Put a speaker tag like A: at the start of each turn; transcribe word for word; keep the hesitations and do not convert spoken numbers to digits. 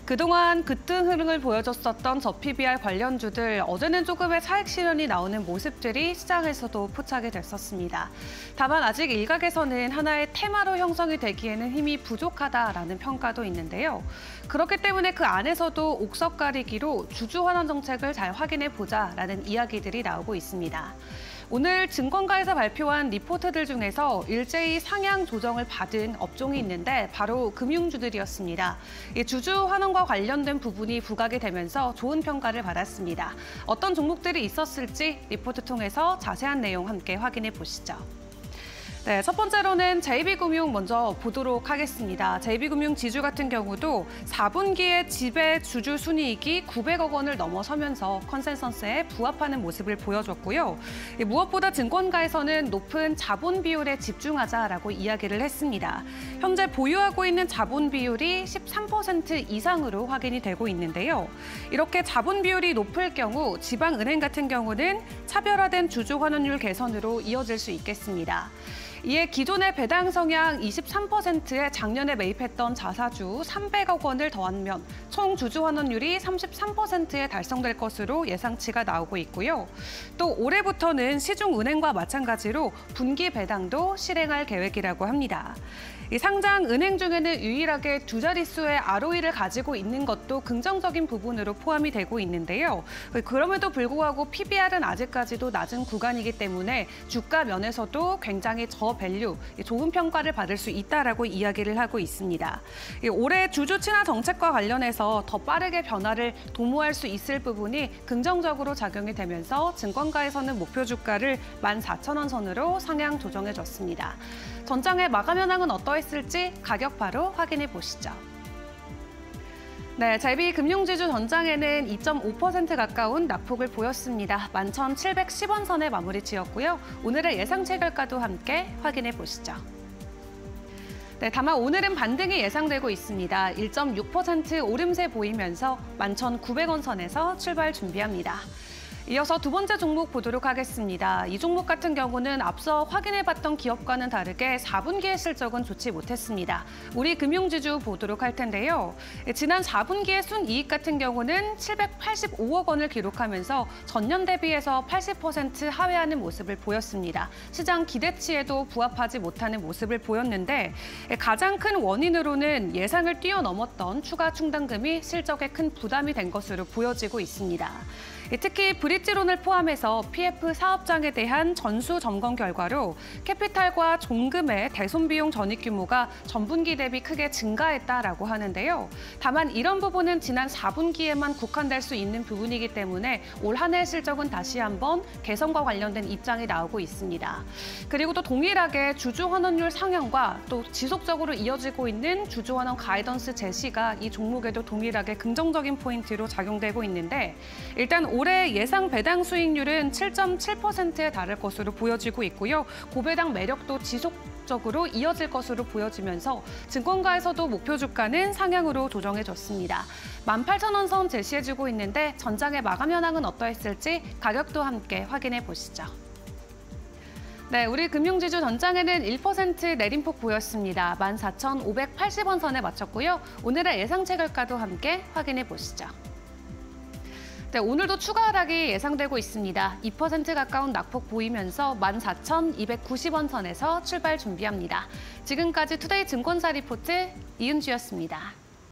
A: 그동안 급등 흐름을 보여줬었던 저 피비알 관련주들, 어제는 조금의 차익 실현이 나오는 모습들이 시장에서도 포착이 됐었습니다. 다만 아직 일각에서는 하나의 테마로 형성이 되기에는 힘이 부족하다라는 평가도 있는데요. 그렇기 때문에 그 안에서도 옥석 가리기로 주주 환원 정책을 잘 확인해 보자라는 이야기들이 나오고 있습니다. 오늘 증권가에서 발표한 리포트들 중에서 일제히 상향 조정을 받은 업종이 있는데 바로 금융주들이었습니다. 주주 환원과 관련된 부분이 부각이 되면서 좋은 평가를 받았습니다. 어떤 종목들이 있었을지 리포트 통해서 자세한 내용 함께 확인해 보시죠. 네, 첫 번째로는 제이비금융 먼저 보도록 하겠습니다. 제이비금융 지주 같은 경우도 사 분기에 지배 주주 순이익이 구백억 원을 넘어서면서 컨센서스에 부합하는 모습을 보여줬고요. 무엇보다 증권가에서는 높은 자본 비율에 집중하자라고 이야기를 했습니다. 현재 보유하고 있는 자본 비율이 십삼 퍼센트 이상으로 확인이 되고 있는데요. 이렇게 자본 비율이 높을 경우 지방은행 같은 경우는 차별화된 주주 환원율 개선으로 이어질 수 있겠습니다. 이에 기존의 배당 성향 이십삼 퍼센트에 작년에 매입했던 자사주 삼백억 원을 더하면 총 주주 환원율이 삼십삼 퍼센트에 달성될 것으로 예상치가 나오고 있고요. 또 올해부터는 시중은행과 마찬가지로 분기 배당도 실행할 계획이라고 합니다. 이 상장 은행 중에는 유일하게 두 자릿수의 알오이를 가지고 있는 것도 긍정적인 부분으로 포함이 되고 있는데요. 그럼에도 불구하고 피비알은 아직까지도 낮은 구간이기 때문에 주가 면에서도 굉장히 저밸류, 좋은 평가를 받을 수 있다라고 이야기를 하고 있습니다. 올해 주주 친화 정책과 관련해서 더 빠르게 변화를 도모할 수 있을 부분이 긍정적으로 작용이 되면서 증권가에서는 목표 주가를 만 사천 원 선으로 상향 조정해줬습니다. 전장의 마감 현황은 어떠했을지 가격 바로 확인해 보시죠. 네, 제이비금융지주 전장에는 이 점 오 퍼센트 가까운 낙폭을 보였습니다. 만 천칠백십 원 선에 마무리 지었고요. 오늘의 예상 체결가도 함께 확인해 보시죠. 네, 다만 오늘은 반등이 예상되고 있습니다. 일 점 육 퍼센트 오름세 보이면서 만 천구백 원 선에서 출발 준비합니다. 이어서 두 번째 종목 보도록 하겠습니다. 이 종목 같은 경우는 앞서 확인해봤던 기업과는 다르게 사 분기의 실적은 좋지 못했습니다. 우리 금융지주 보도록 할 텐데요. 지난 사 분기의 순이익 같은 경우는 칠백팔십오억 원을 기록하면서 전년 대비해서 팔십 퍼센트 하회하는 모습을 보였습니다. 시장 기대치에도 부합하지 못하는 모습을 보였는데 가장 큰 원인으로는 예상을 뛰어넘었던 추가 충당금이 실적에 큰 부담이 된 것으로 보여지고 있습니다. 특히 브릿지론을 포함해서 피에프 사업장에 대한 전수 점검 결과로 캐피탈과 종금의 대손 비용 전입 규모가 전분기 대비 크게 증가했다라고 하는데요. 다만 이런 부분은 지난 사 분기에만 국한될 수 있는 부분이기 때문에 올 한 해 실적은 다시 한번 개선과 관련된 입장이 나오고 있습니다. 그리고 또 동일하게 주주 환원율 상향과 또 지속적으로 이어지고 있는 주주 환원 가이던스 제시가 이 종목에도 동일하게 긍정적인 포인트로 작용되고 있는데 일단 올해 예상 배당 수익률은 칠 점 칠 퍼센트에 달할 것으로 보여지고 있고요. 고배당 매력도 지속적으로 이어질 것으로 보여지면서 증권가에서도 목표 주가는 상향으로 조정해줬습니다. 만 팔천 원 선 제시해주고 있는데 전장의 마감 현황은 어떠했을지 가격도 함께 확인해 보시죠. 네, 우리 금융지주 전장에는 일 퍼센트 내림폭 보였습니다. 만 사천 오백팔십 원 선에 마쳤고요. 오늘의 예상 체결가도 함께 확인해 보시죠. 네, 오늘도 추가 하락이 예상되고 있습니다. 이 퍼센트 가까운 낙폭 보이면서 만 사천 이백구십 원 선에서 출발 준비합니다. 지금까지 투데이 증권사 리포트 이은주였습니다.